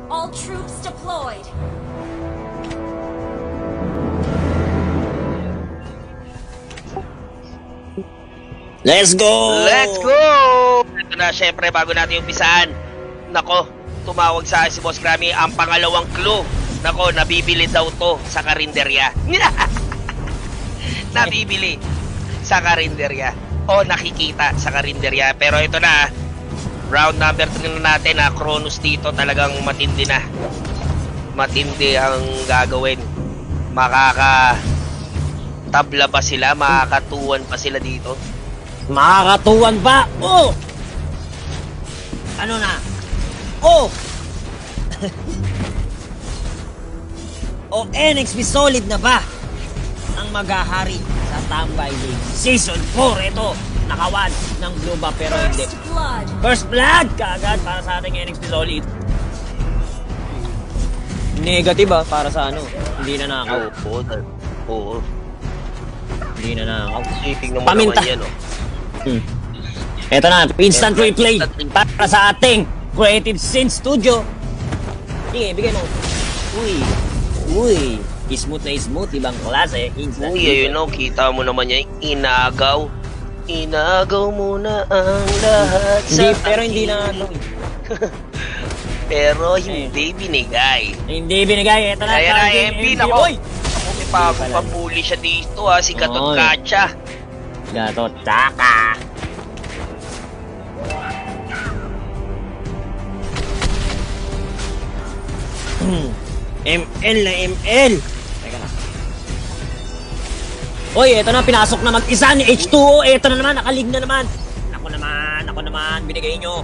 All troops deployed. Let's go! Let's go! Ito na, syempre, bago natin umpisahan. Nako, tumawag sa si Boss Grammy ang pangalawang clue. Nako, nabibili daw to sa karinderya. Nabibili sa karinderya. O nakikita sa karinderya. Pero ito na, round number 3 na natin. Cronus dito talagang matindi na. Matindi ang gagawin. Makaka-tabla ba sila? Makakatuwan pa sila dito? Makakatuwan ba? Oh! Ano na? Oh! O NXP solid na ba ang maghahari sa Tambay League Season 4? Ito, nakawan ng blue ba pero hindi. First blood! Kaagad para sa ating NXP solid. Negative ba para sa ano? Hindi na nakaw. Oo. Hindi na nakaw. Tingnan mo paminta. Naman yan, oh. Eto na, instant replay para sa ating Creative Scene Studio. Sige, bigay mo. Uy, smooth na smooth, ibang klase. Instant Uy, ayun o, kita mo naman yan, inagaw mo na ang lahat sa pero hindi na ano. Pero hindi binigay. Hindi binigay, eto na. Kaya na, MP, nako. Uy! Ako, may pagpapuli siya dito ha, si Gatot Kacha. Gatot Taka. ML na ML. Teka na. Uy, eto na, pinasok na mag-isa ni H2O. Eto na naman, nakalig na naman. Ako naman, binigay nyo.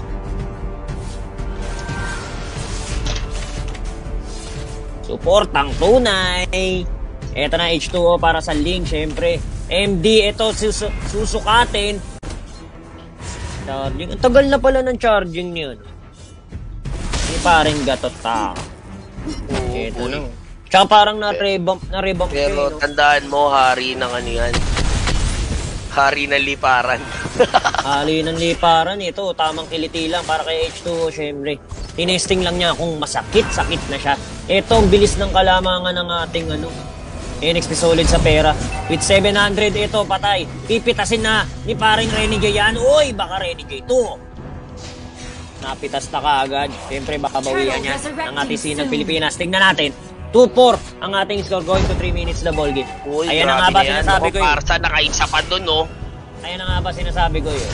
Suportang tunay. Eto na, H2O para sa link, syempre. MD, ito, susukatin. Charging. Ang tagal na pala ng charging niyo. Hindi pa rin Gatot Taka. Ito na. Tsaka parang na-revamp pero siya, tandaan mo, hari ng ano yan. Hari ng liparan. Hari ng liparan. Ito, tamang kiliti lang para kay H2O, syempre. Tinesting lang niya kung masakit na siya. Ito, ang bilis ng kalamangan ng ating NXP solid sa pera. With 700, ito, patay. Pipitasin na ni paring Renegade yan. Uy, baka Renegade to. Napitas na kaagad. Siyempre, baka bawian yan ang ating SINAG Pilipinas. Tingnan natin. 2-4 ang ating score going to 3 minutes na ball game. Uy, ayan na nga ba sinasabi ko yun? Parsa, nakaisa pa dun, no? Ayan na nga ba sinasabi ko yun?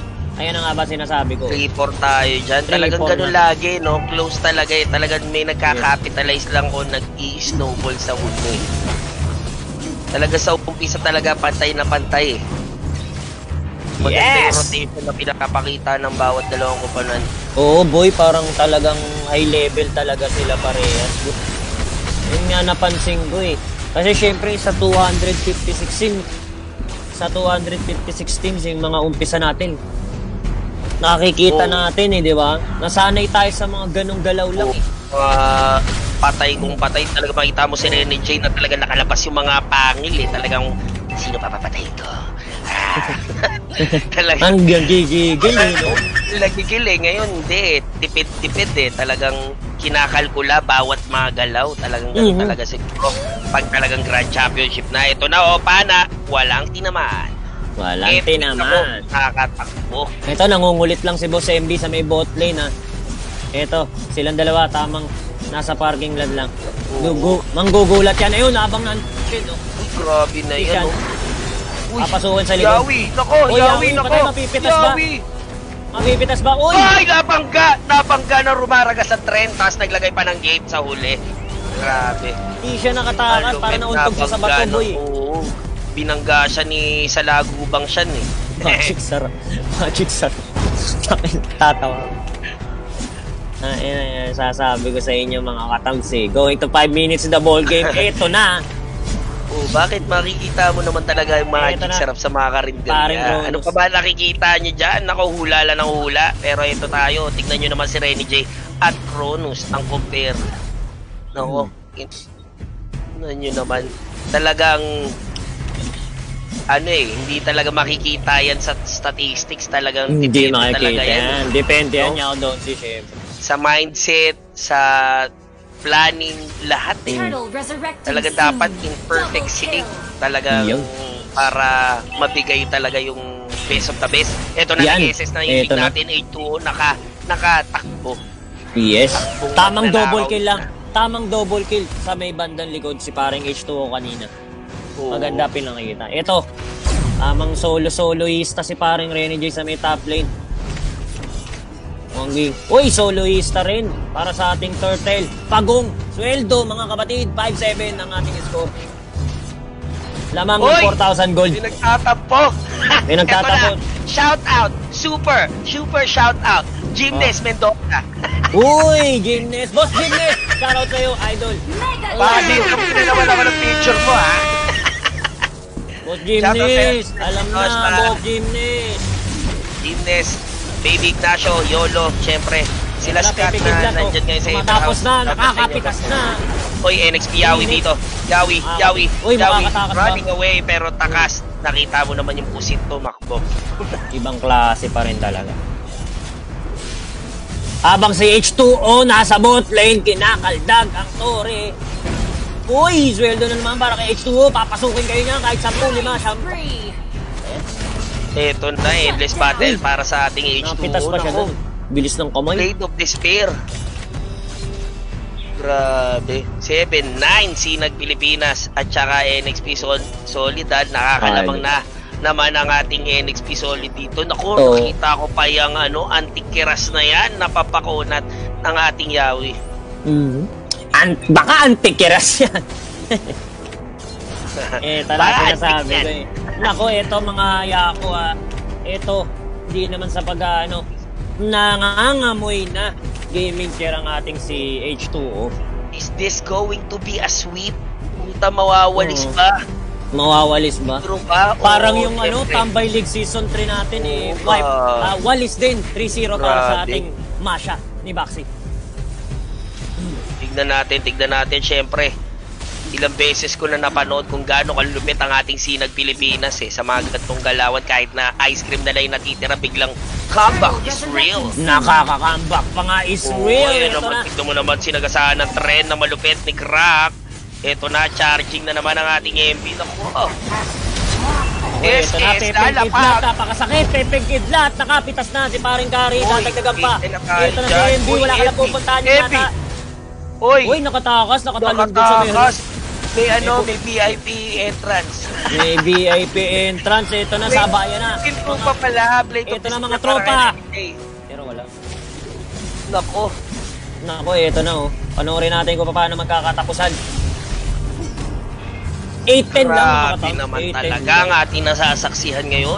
3-4 tayo dyan. Talagang ganun lagi, no? Close talaga eh. Talagang may nagka-capitalize lang o nag-i-snowball sa huli. Talaga sa umpisa talaga pantay na pantay eh. Maganda yung rotation na pinakapakita ng bawat dalawang kumpanan. Oo boy, parang talagang high level talaga sila parehas. Yun nga napansin ko eh. Kasi syempre sa 256 teams yung mga umpisa natin. Nakikita natin eh, di ba? Nasanay tayo sa mga ganong galaw lang eh. Patay kung patay, talaga makita mo si Rene J na talaga nakalabas yung mga pangil eh. Talagang, sino papapatay ito? Ang gigigil eh, no? Nagigil eh. Ngayon, hindi eh. Tipid-tipid eh. Talagang kinakalkula bawat mga galaw. Talagang ganun talaga siguro. Pag talagang Grand Championship na. Ito na, pana. Walang tinamaan. Walang tinamaan. Nakakatakbo. Ito, nangungulit lang si Boss MB sa may bot lane ha. Ito, silang dalawa tamang nasa parking lot lang. Manggugulat yan. Ayun, habang nandiyan, no? Grabe na yan, no? Papasukin sa likod. Yawi! Nako! Yawi! Nako! Mapipitas ba? Mapipitas ba? Uy! Ay! Napangga na rumaragas sa tren tapos naglagay pa ng gate sa huli. Grabe. Hindi siya nakatakas para nauntog siya sa bato, boy. Oo. Binangga siya ni Salagubang siya eh. Magic sarap. Tatawa. Ayan, sasabi ko sa inyo mga katamsi. Going to 5 minutes the ball game. Ito na. Bakit makikita mo naman talaga yung magic sarap sa mga karinderya? Ano pa ba nakikita nyo dyan? Naku, hula lang ng hula. Pero ito tayo, tignan nyo naman si Renny J at Cronus ang compare. Naku, tignan nyo naman. Talagang hindi talaga makikita yan sa statistics. Talagang hindi makikita yan. Depende yan niya doon si Chef. sa mindset, sa planning, lahat eh. Turtle resurrecting Talaga soon. dapat in perfect Double sync. kill. Talaga Yun. para mabigay talaga yung best of the best. Ito na Yan. nag-SS na yung Ito na. natin, 8-2, nakatakbo. Yes. Tamang magnanakaw double kill lang. na. Tamang double kill sa may bandang likod si parang H2O kanina. Oo. Maganda pinakita. Ito, tamang soloista si paring Rene J sa may top lane. Uy, soloista rin para sa ating turtle. Pagong, sweldo mga kapatid, 5-7 ang ating score. Lamang ng 4,000 gold. Pinagtatapok. Pinagtatapok. Shout out, super shout out, Gymnast Mendoza. Uy, Gymnast. Boss Gymnast, shoutout sa'yo, idol. Mega Bakit na naman ako ng picture mo, ha? Boss Shoutout Gymnast, sa'yo. alam na, Basta. Boss Gymnast. Gymnast, Baby Ignacio, Yolo, syempre. Sila Wala, Scott pipigil na to. nandyan ngayon sa Tumatapos na, nakakapitas na. Hoy, NXP Yawi dito. Yawi. Uy, Yawi, makakatakas ba? running away pero takas. Nakita mo naman yung pusit tumakbo. Ibang klase pa rin talaga. Habang si H2O nasa bot lane, kinakaldag ang Tore. Uy, sweldo na naman para kay H2O. Papasukin kayo niya kahit 10, 5, 10. free. Ito na, endless battle para sa ating H2O. Napitas pa siya Naku, doon. Bilis ng kamay. Blade of Despair. Grabe. 7-9 Sinag Pilipinas at saka NXP Solidad. Nakakalamang na naman ang ating NXP Solid dito. Naku, nakita ko pa yung antikiras na yan. Napapakunat ng ating Yawi. Baka antikiras yan. Talaga sinasabi ko eh. Nako, eto mga yako eto, di naman sa nangangamoy na gaming chair ang ating si H2O. Is this going to be a sweep? Punta mawawalis ba? Mawawalis ba? True ba? Parang Oo, yung syempre. Tambay League Season 3 natin Oo, wipe. Walis din, 3-0 para sa Grabe. ating Masha ni Baxi. Tignan natin, syempre. Ilang beses ko na napanood kung gaano kalupit ang ating Sinag Pilipinas sa mga ganitong galawan. Kahit na ice cream na lang yung natitira, biglang comeback is real. Nakaka-comeback pa nga is real. Ayun Ito naman, na. tignan mo naman sinagasaan ng tren na malupit ni Crack. Ito na, charging na naman ang ating MP. Naku, Ito na, Pepeng Kidlat, napakasakit. Pepeng Kidlat, nakapitas na si paring Kari, dadagdagan pa. Ito na si MB, wala ka lang pupuntahan yung nata. Uy, nakatakas, nakatalog dun sa meron. May VIP entrance. May VIP entrance, ito na, sabayan na. Ito pa pala, Blade of Ito na Despair mga para tropa. kay NXP. Pero wala. Nako, Ito na Panoorin natin kung paano magkakatapusan. 8-10 lang mga grabe katang. naman 8-10 talaga ang ating nasasaksihan ngayon.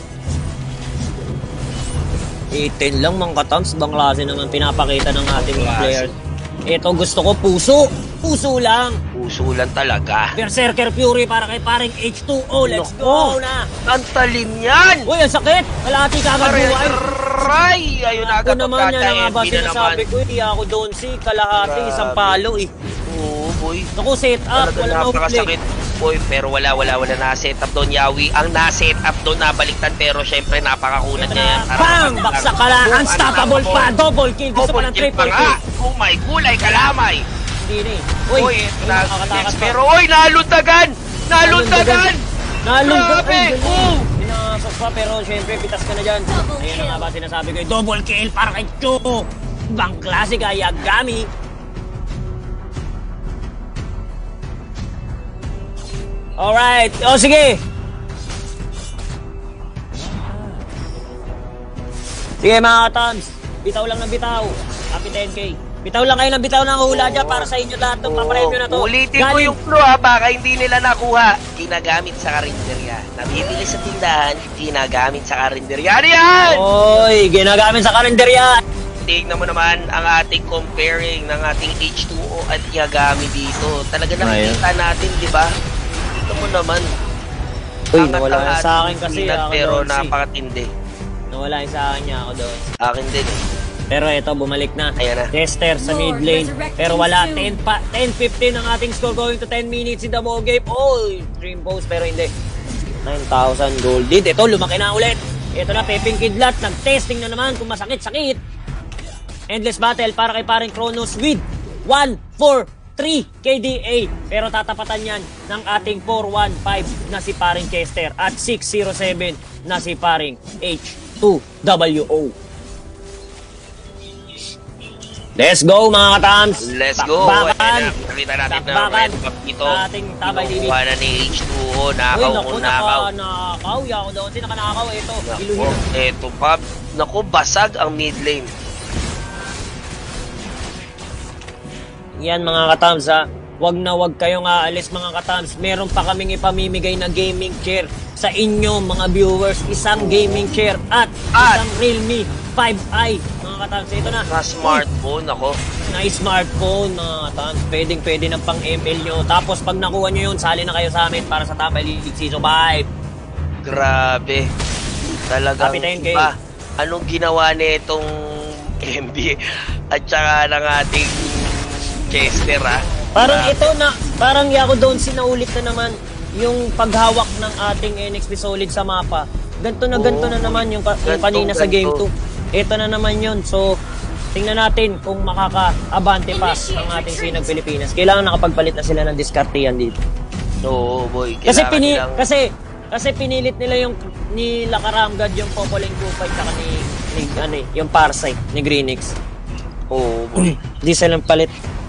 8-10 lang mga katams. Bang klase naman pinapakita ng ating mga Klase. players. Ito gusto ko puso. Puso lang. Puso lang talaga. Berserker Fury para kay paring H2O. Let's go na. Ang talim yan! Uy, ang sakit. Kalahati ka agad buhay. Aray! Ayun na Ako agad naman yan ang aba MP na naman. sinasabi ko. Hindi ako doon si kalahati. Grabe. Isang palo Oo, boy. Naku, set up. Talaga Wala napakasakit. Boy, pero wala na set up doon, Yawi. Ang na-set up doon, nabaliktan, pero syempre napakakunat niya yan. Bang! Baksak ka lang. Unstoppable pa. Double kill. Gusto pa ng Double kill pa triple nga. kill. Oh my gulay, kalamay. Hindi na Uy, nakakatakas pa. pero oy, nalundagan! Nalundagan! Nalundag! Grabe! Oh! Pinasok pa, pero syempre, pitas ka na dyan. Double Ayun kill. na nga ba sinasabi ko. Double kill para kay Cho. Bang klase ka, Yagami. Alright. O, sige. Sige mga katams. Bitaw lang ng bitaw. Happy 10K. Bitaw lang kayo ng bitaw ng hula dyan para sa inyo lahat ng paparemyo na to. Ulitin ko yung clue baka hindi nila nakuha. Ginagamit sa karinderya. Nabibili sa tindahan, ginagamit sa karinderya. Ano yan? Oy, ginagamit sa kalendarya. Tignan mo naman ang ating comparing ng ating H2O at Yagami dito. Talaga nakikita natin, di ba? Tignan mo naman. Uy, Angat nawala ang na sa akin ating kasi Sinag, ako pero doon, napakatindi. Nawala yung sa akin niya ako doon. Akin din. Pero ito, bumalik na. Ayan na. Tester sa mid lane. Pero wala, 10-15 ang ating score going to 10 minutes in the ball game. Oh, dream post, pero hindi. 9,000 gold lead. Ito, lumaki na ulit. Ito na, Pepeng Kidlat. Nag-testing na naman kung masakit-sakit. Endless battle para kay paring Kronos with 143 KDA. Pero tatapatan yan ng ating 415 na si paring Chester at 607 na si paring H2WO. Let's go mga katams! Let's go! Takbakan! Nakita natin na Takbakan! red buff dito. Ating Tambay TV. Kinukuha na ni H2O. Nakaw kung nakaw. Nakakaw. Yako daw. Hindi nakanakaw. Ito. Naku, eto pa. Naku, basag ang mid lane. Yan mga katams ha. Wag na wag kayong aalis mga katams. Meron pa kaming ipamimigay na gaming chair sa inyo mga viewers. Isang gaming chair at isang Realme 5i mga katams. Ito na. Na smartphone ako. Na smartphone mga katams. Pwede ng pang ML nyo. Tapos pag nakuha nyo yun, sali na kayo sa amin para sa Tambay League Season 5. Grabe. Talagang Kapitayin iba. Anong ginawa nitong MB at saka ng ating Chester ha? Parang ito na, parang Yako doon sinaulit na naman yung paghawak ng ating NXP Solid sa mapa. Ganto na naman yung kanina sa game 2. Ito na naman yun. So, tingnan natin kung makaka-abante pa ang ating SINAG Pilipinas. Kailangan nakapagpalit na sila ng diskartehan dito. Oo, boy. Kasi pinilit nila yung ni Lakaramgad yung Popoling 25 saka ni yung Parsite ni Greenix. Oo, boy. Di silang palit.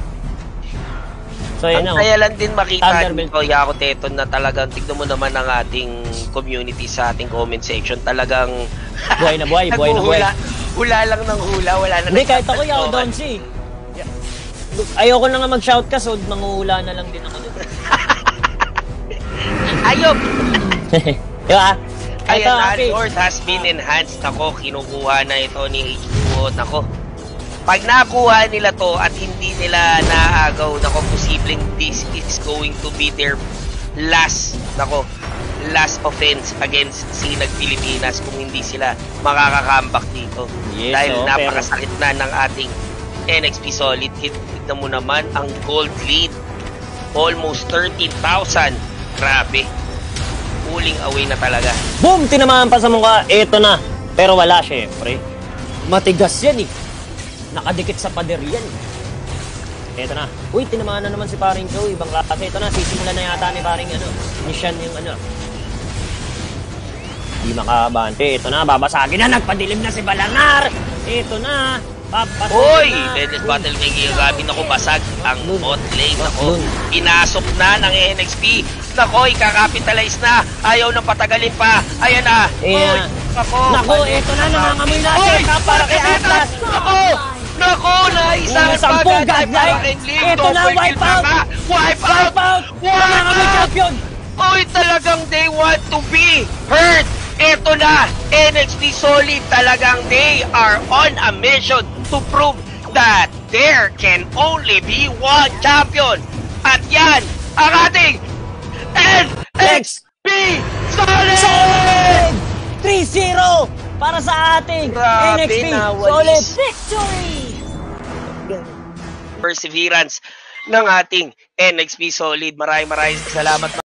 So, ang kaya lang din makita Thunderbelt. nito, Yako Teton, na talagang tignan mo naman ang ating community sa ating comment section. Talagang buhay na buhay. Hula lang ng hula, wala na. Hindi, kahit ako Yako doon si. Ayoko na nga mag-shout ka, so manguhula na lang din ako doon. Ayop! Diba? Ayan na, Lord has been enhanced. Nako, kinukuha na ito ni H2O. Nako, pag nakuha nila to at hindi nila naagaw, nako, posibleng this is going to be their last offense against SINAG Pilipinas kung hindi sila makaka-comeback dito. Yes, dahil napakasakit na ng ating NXP Solid. Tignan mo naman ang gold lead. Almost 13,000. Grabe. Pulling away na talaga. Boom! Tinamaan pa sa mukha. Ito na. Pero wala, syempre. Matigas yan eh. Nakadikit sa pader yan. Ito na. Uy, tinamaan na naman si paring Joe. Ibang klase. Ito na. Sisimulan na yata ni paring Nishan yung Di makabante. Ito na. Babasagin na. Nagpadilim na si Balanar. Ito na. Hoy! Endless battle kay Gilgabin. Ako, basag ang bot lane. Ako, pinasok na ng NXP. Nako, ikakapitalize na. Ayaw nang patagalin pa. Ayan na. Hoy! Nako, ito na. Nangangamoy natin. Para kay Atlas. Nako, naisang pagad para kay Ling. Ito na, wipe out. Wipe out. Nangangamoy champion. Hoy, talagang they want to be heard. Ito na, NXP Solid, talagang they are on a mission to prove that there can only be one champion. At yan, ang ating NXP Solid! 3-0 para sa ating NXP Solid Victory! Perseverance ng ating NXP Solid. Maraming salamat.